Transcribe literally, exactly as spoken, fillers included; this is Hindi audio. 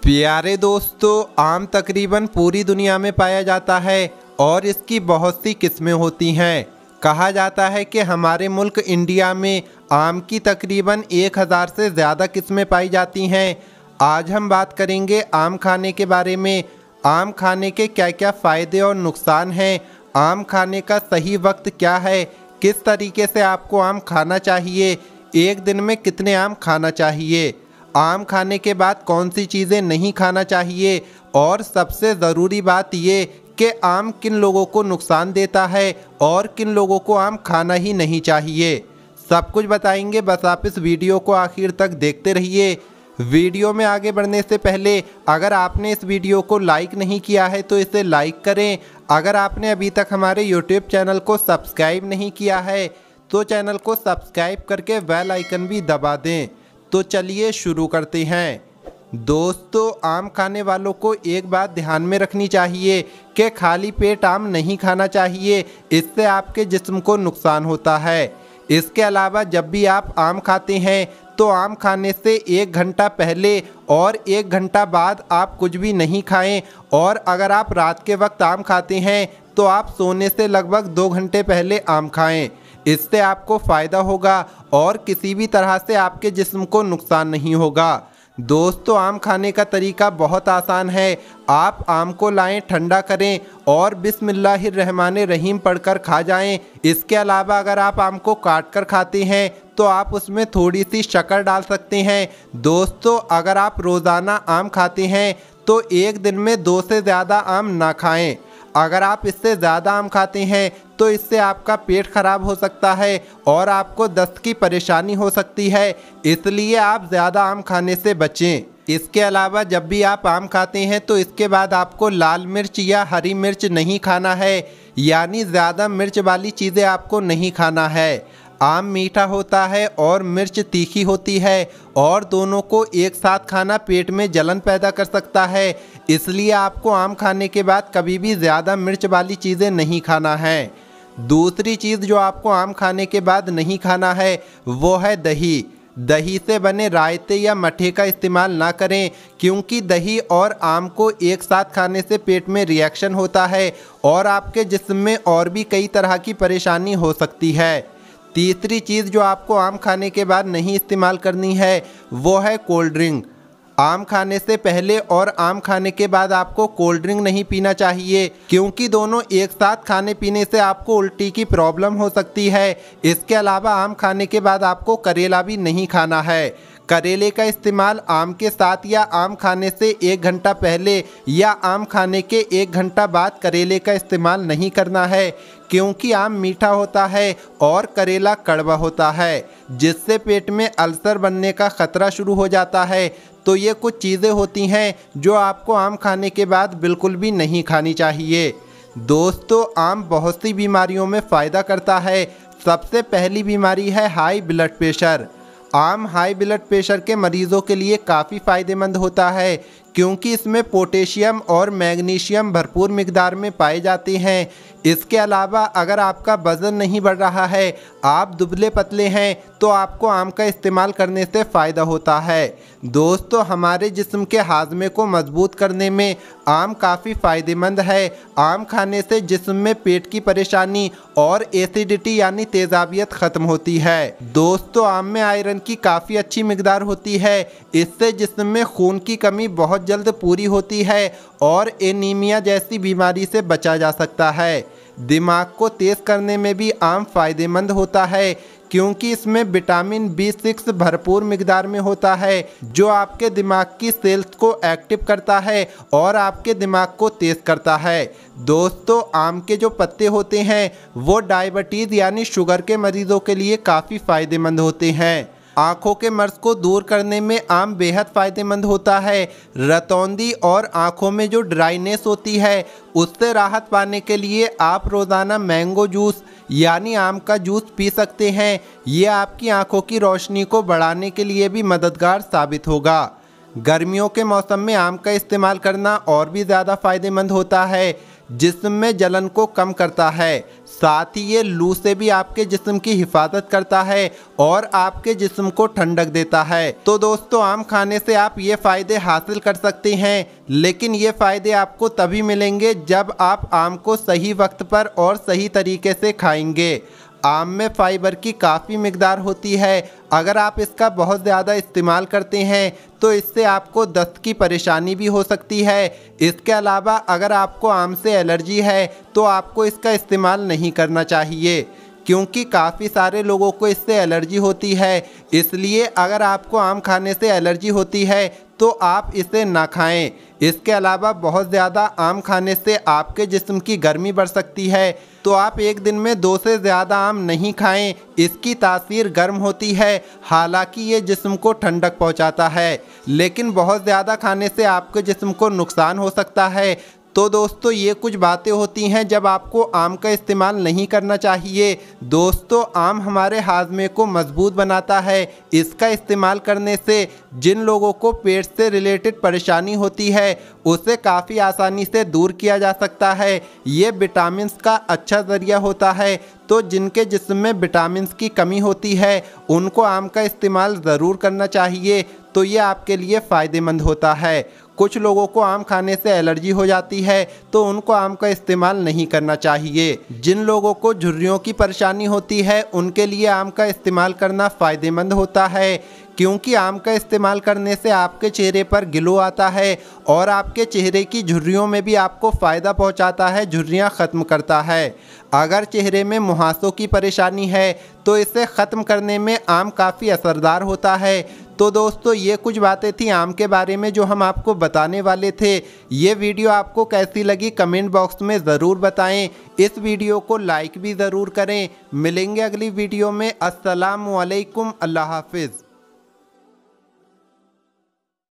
प्यारे दोस्तों, आम तकरीबन पूरी दुनिया में पाया जाता है और इसकी बहुत सी किस्में होती हैं। कहा जाता है कि हमारे मुल्क इंडिया में आम की तकरीबन एक हज़ार से ज़्यादा किस्में पाई जाती हैं। आज हम बात करेंगे आम खाने के बारे में। आम खाने के क्या क्या फ़ायदे और नुकसान हैं, आम खाने का सही वक्त क्या है, किस तरीके से आपको आम खाना चाहिए, एक दिन में कितने आम खाना चाहिए, आम खाने के बाद कौन सी चीज़ें नहीं खाना चाहिए और सबसे ज़रूरी बात ये कि आम किन लोगों को नुकसान देता है और किन लोगों को आम खाना ही नहीं चाहिए, सब कुछ बताएंगे। बस आप इस वीडियो को आखिर तक देखते रहिए। वीडियो में आगे बढ़ने से पहले अगर आपने इस वीडियो को लाइक नहीं किया है तो इसे लाइक करें। अगर आपने अभी तक हमारे यूट्यूब चैनल को सब्सक्राइब नहीं किया है तो चैनल को सब्सक्राइब करके बेल आइकन भी दबा दें। तो चलिए शुरू करते हैं। दोस्तों, आम खाने वालों को एक बात ध्यान में रखनी चाहिए कि खाली पेट आम नहीं खाना चाहिए, इससे आपके जिस्म को नुकसान होता है। इसके अलावा जब भी आप आम खाते हैं तो आम खाने से एक घंटा पहले और एक घंटा बाद आप कुछ भी नहीं खाएं, और अगर आप रात के वक्त आम खाते हैं तो आप सोने से लगभग दो घंटे पहले आम खाएं। इससे आपको फ़ायदा होगा और किसी भी तरह से आपके जिस्म को नुकसान नहीं होगा। दोस्तों, आम खाने का तरीका बहुत आसान है। आप आम को लाएं, ठंडा करें और बिस्मिल्लाहिर्रहमानिर्रहीम पढ़कर खा जाएं। इसके अलावा अगर आप आम को काट कर खाते हैं तो आप उसमें थोड़ी सी शक्कर डाल सकते हैं। दोस्तों, अगर आप रोज़ाना आम खाते हैं तो एक दिन में दो से ज़्यादा आम ना खाएं। अगर आप इससे ज़्यादा आम खाते हैं तो इससे आपका पेट खराब हो सकता है और आपको दस्त की परेशानी हो सकती है, इसलिए आप ज़्यादा आम खाने से बचें। इसके अलावा जब भी आप आम खाते हैं तो इसके बाद आपको लाल मिर्च या हरी मिर्च नहीं खाना है, यानी ज़्यादा मिर्च वाली चीज़ें आपको नहीं खाना है। आम मीठा होता है और मिर्च तीखी होती है और दोनों को एक साथ खाना पेट में जलन पैदा कर सकता है, इसलिए आपको आम खाने के बाद कभी भी ज़्यादा मिर्च वाली चीज़ें नहीं खाना है। दूसरी चीज़ जो आपको आम खाने के बाद नहीं खाना है वो है दही। दही से बने रायते या मठे का इस्तेमाल ना करें, क्योंकि दही और आम को एक साथ खाने से पेट में रिएक्शन होता है और आपके जिस्म में और भी कई तरह की परेशानी हो सकती है। तीसरी चीज़ जो आपको आम खाने के बाद नहीं इस्तेमाल करनी है वो है कोल्ड ड्रिंक। आम खाने से पहले और आम खाने के बाद आपको कोल्ड ड्रिंक नहीं पीना चाहिए, क्योंकि दोनों एक साथ खाने पीने से आपको उल्टी की प्रॉब्लम हो सकती है। इसके अलावा आम खाने के बाद आपको करेला भी नहीं खाना है। करेले का इस्तेमाल आम के साथ या आम खाने से एक घंटा पहले या आम खाने के एक घंटा बाद करेले का इस्तेमाल नहीं करना है, क्योंकि आम मीठा होता है और करेला कड़वा होता है, जिससे पेट में अल्सर बनने का ख़तरा शुरू हो जाता है। तो ये कुछ चीज़ें होती हैं जो आपको आम खाने के बाद बिल्कुल भी नहीं खानी चाहिए। दोस्तों, आम बहुत सी बीमारियों में फ़ायदा करता है। सबसे पहली बीमारी है हाई ब्लड प्रेशर। आम हाई ब्लड प्रेशर के मरीज़ों के लिए काफ़ी फ़ायदेमंद होता है, क्योंकि इसमें पोटेशियम और मैग्नीशियम भरपूर मिकदार में पाए जाते हैं। इसके अलावा अगर आपका वज़न नहीं बढ़ रहा है, आप दुबले पतले हैं, तो आपको आम का इस्तेमाल करने से फ़ायदा होता है। दोस्तों, हमारे जिस्म के हाजमे को मजबूत करने में आम काफ़ी फ़ायदेमंद है। आम खाने से जिस्म में पेट की परेशानी और एसिडिटी यानी तेज़ाबियत ख़त्म होती है। दोस्तों, आम में आयरन की काफ़ी अच्छी मिकदार होती है, इससे जिस्म में खून की कमी बहुत जल्द पूरी होती है और एनीमिया जैसी बीमारी से बचा जा सकता है। दिमाग को तेज़ करने में भी आम फ़ायदेमंद होता है, क्योंकि इसमें विटामिन बी सिक्स भरपूर मिकदार में होता है, जो आपके दिमाग की सेल्स को एक्टिव करता है और आपके दिमाग को तेज़ करता है। दोस्तों, आम के जो पत्ते होते हैं वो डायबिटीज़ यानी शुगर के मरीज़ों के लिए काफ़ी फ़ायदेमंद होते हैं। आँखों के मर्ज को दूर करने में आम बेहद फ़ायदेमंद होता है। रतौंधी और आँखों में जो ड्राइनेस होती है उससे राहत पाने के लिए आप रोज़ाना मैंगो जूस यानी आम का जूस पी सकते हैं। ये आपकी आँखों की रोशनी को बढ़ाने के लिए भी मददगार साबित होगा। गर्मियों के मौसम में आम का इस्तेमाल करना और भी ज़्यादा फ़ायदेमंद होता है। जिस्म में जलन को कम करता है। साथ ही ये लू से भी आपके जिस्म की हिफाजत करता है और आपके जिस्म को ठंडक देता है। तो दोस्तों, आम खाने से आप ये फ़ायदे हासिल कर सकते हैं, लेकिन ये फ़ायदे आपको तभी मिलेंगे जब आप आम को सही वक्त पर और सही तरीके से खाएंगे। आम में फाइबर की काफ़ी मिकदार होती है। अगर आप इसका बहुत ज़्यादा इस्तेमाल करते हैं तो इससे आपको दस्त की परेशानी भी हो सकती है। इसके अलावा अगर आपको आम से एलर्जी है तो आपको इसका इस्तेमाल नहीं करना चाहिए, क्योंकि काफ़ी सारे लोगों को इससे एलर्जी होती है। इसलिए अगर आपको आम खाने से एलर्जी होती है तो आप इसे ना खाएं। इसके अलावा बहुत ज़्यादा आम खाने से आपके जिस्म की गर्मी बढ़ सकती है, तो आप एक दिन में दो से ज़्यादा आम नहीं खाएं। इसकी तासीर गर्म होती है, हालांकि ये जिस्म को ठंडक पहुंचाता है, लेकिन बहुत ज़्यादा खाने से आपके जिस्म को नुकसान हो सकता है। तो दोस्तों, ये कुछ बातें होती हैं जब आपको आम का इस्तेमाल नहीं करना चाहिए। दोस्तों, आम हमारे हाजमे को मजबूत बनाता है। इसका इस्तेमाल करने से जिन लोगों को पेट से रिलेटेड परेशानी होती है उसे काफ़ी आसानी से दूर किया जा सकता है। ये विटामिन्स का अच्छा ज़रिया होता है, तो जिनके जिस्म में विटामिन्स की कमी होती है उनको आम का इस्तेमाल ज़रूर करना चाहिए, तो ये आपके लिए फ़ायदेमंद होता है। कुछ लोगों को आम खाने से एलर्जी हो जाती है तो उनको आम का इस्तेमाल नहीं करना चाहिए। जिन लोगों को झुर्रियों की परेशानी होती है उनके लिए आम का इस्तेमाल करना फ़ायदेमंद होता है, क्योंकि आम का इस्तेमाल करने से आपके चेहरे पर ग्लो आता है और आपके चेहरे की झुर्रियों में भी आपको फ़ायदा पहुंचाता है, झुर्रियां ख़त्म करता है। अगर चेहरे में मुहासों की परेशानी है तो इसे ख़त्म करने में आम काफ़ी असरदार होता है। तो दोस्तों, ये कुछ बातें थी आम के बारे में जो हम आपको बताने वाले थे। ये वीडियो आपको कैसी लगी कमेंट बॉक्स में ज़रूर बताएं। इस वीडियो को लाइक भी ज़रूर करें। मिलेंगे अगली वीडियो में। अस्सलामु अलैकुम, अल्लाह हाफिज़।